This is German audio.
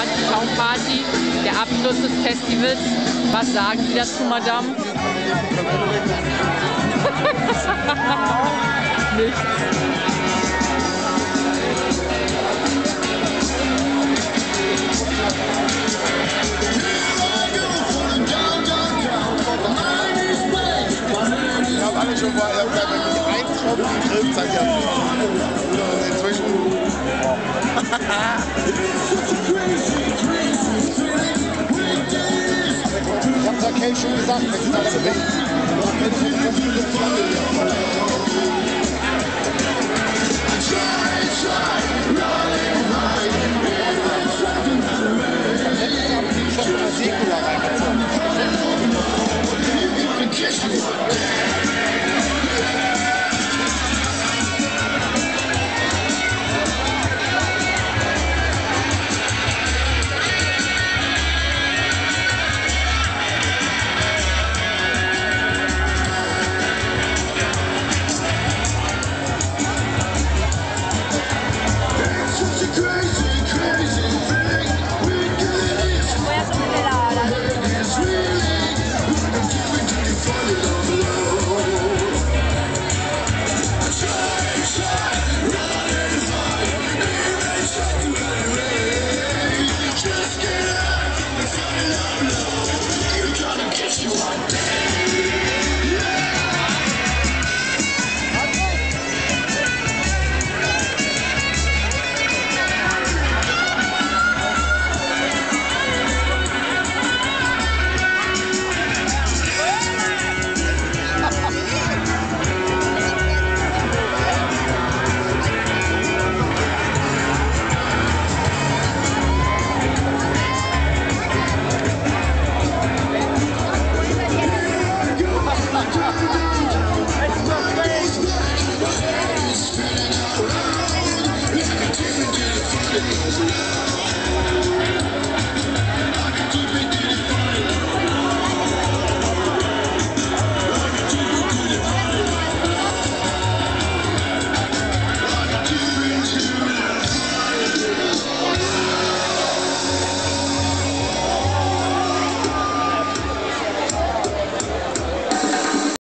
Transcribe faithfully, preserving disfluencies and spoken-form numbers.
Anti-Tauchparty, der Abschluss des Festivals. Was sagen Sie dazu, Madame? Nichts. Ich habe alle schon mal, ich habe wirklich einen Tropfen Grillzeit gehabt. Inzwischen. Ich habe es ja Kate schon gesagt, wenn es da